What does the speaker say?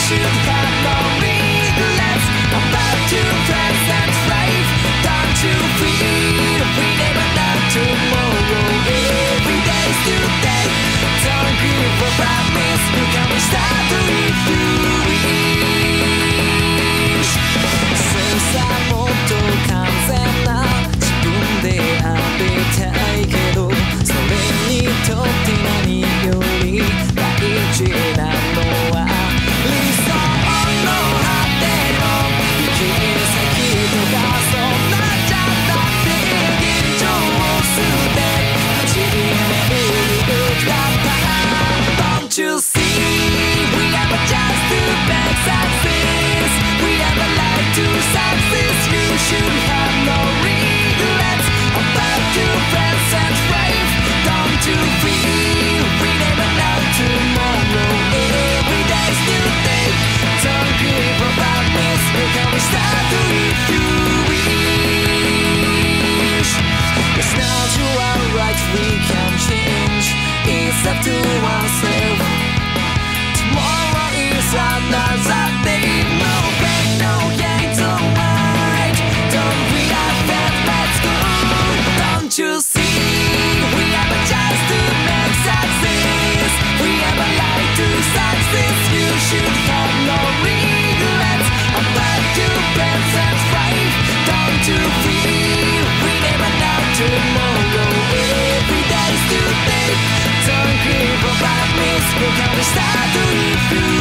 should have no regrets about your present life. Don't you feel we never know tomorrow? Every day's today. Don't give a promise. We can start if you wish. 精査もっと完全な自分でありたいけど、それにとって何より大事なのは理想の果ての行き先とか、そんなんじゃなくて現状を捨て始めるべきだった。 Don't you see we have a chance to make success. We have a life to success. You should have no regrets about your present life. Don't you feel we never know tomorrow? Every day's today. Don't give a promise. We can start if you wish. It's not you are right. We can change. It's up to ourselves. Tomorrow is another day. No pain, no gain, don't mind. Don't we have that? Let's go. Don't you see? We have a chance to make success. We have a life to success. You should have no regrets about your present life. Don't you feel we never know tomorrow? Every day's today. Don't give a promise. We can start if you